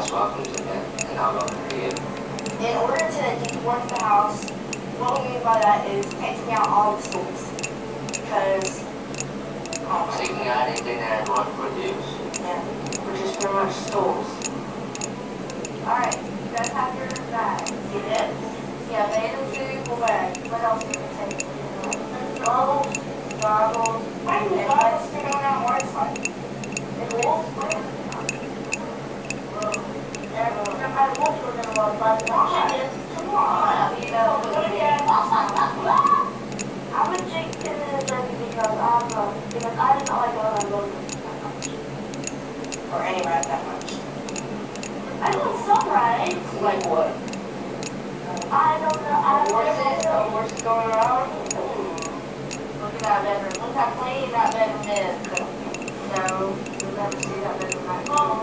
Welcome to it, and I'll go for you. In order to dework the house, what we mean by that is taking out all the stools. Because Taking out anything that I want to produce. yeah, we're just pretty much stools. Alright, you guys have your bags. You did? Yeah, bathing suit, full bag. What else do we take? Goggles. Goggles. Why do you goggles sticking around one side? It wolves? I hope we're going to walk by the chickens. Come on. You know, I would drink in the jerky because I did not like it when I go that much. Or any ride that much. I know some rides. Like what? I don't know. Horses going around? Look at that bedroom. Look how clean that bedroom is. So, you'll never see that bedroom back.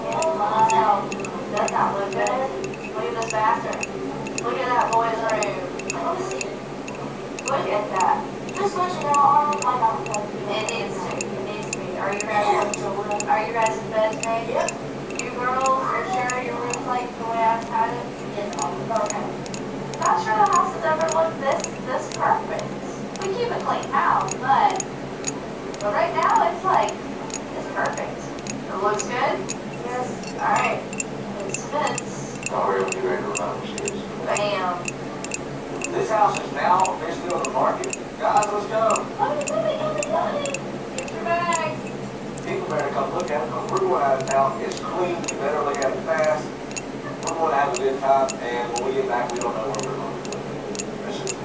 Does not look good. Look at this bathroom. Look at that boy's room. Look at that. Just let you know, I don't like that. It needs to. It needs to be. Are you guys beds made? Yep. You girls are sure your room's like the way I've had it? Yes. Okay. Not sure the house has ever looked this perfect. We keep a clean house, but right now it's perfect. It looks good? Yes. Alright. Don't worry, we'll be ready to run shoes. Bam. This house is now officially on the market. Guys, let's go. Get your bags. People better come look at it because we're going out of town. It's clean. You better look at it fast. We're going to have a good time, and when we get back, we don't know where we're going. That's just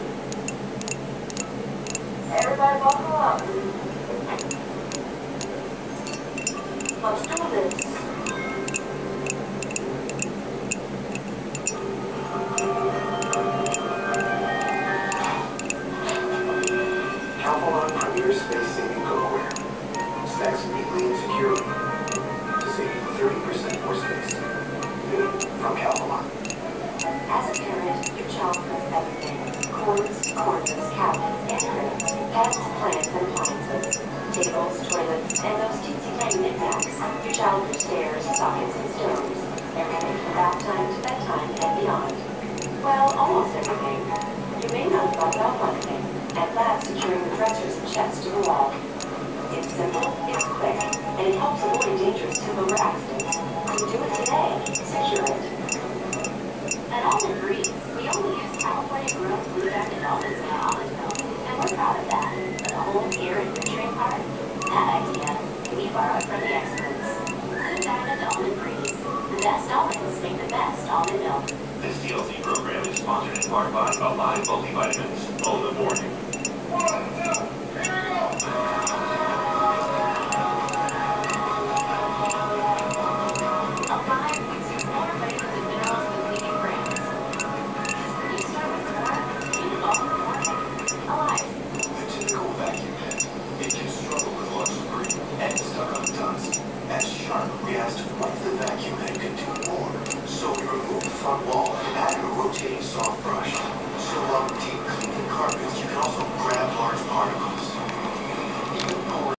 Everybody buckle up. Let's do this. Calphalon Premier Space-Saving Cookware. Stacks neatly and securely to save you 30% more space. New from Calphalon. As a parent, your child knows everything. Corners, cabinets, and crates, pets, plants, and appliances, tables, toilets, and those teensy-tiny knickknacks. Your child for stairs, sockets, and stoves. Everything from bath time to bedtime and beyond. Well, almost everything. You may not have thought about one thing, and that's securing the dressers and chests to the wall. It's simple, it's quick, and it helps avoid dangerous tip-over accidents. So do it today. Secure it. At Almond Breeze, we only use California-grown blue-diamond almonds in our almond milk, and we're proud of that. But the whole ear and nurturing part, that idea, we borrowed from the experts. Blue Diamond Almond Breeze. The best almonds make the best almond milk. This TLC program is sponsored in part by Alive Multivitamins. On the morning. 1, 2, here we go. Alive gives you more vitamins and minerals than leading brands. Because when you start with more, you all the more. Alive. The typical vacuum pet. It can struggle with lots of green and stuck on dust. As Sharp reacts to what the vacuum head can do more. So we remove the front wall and add a rotating soft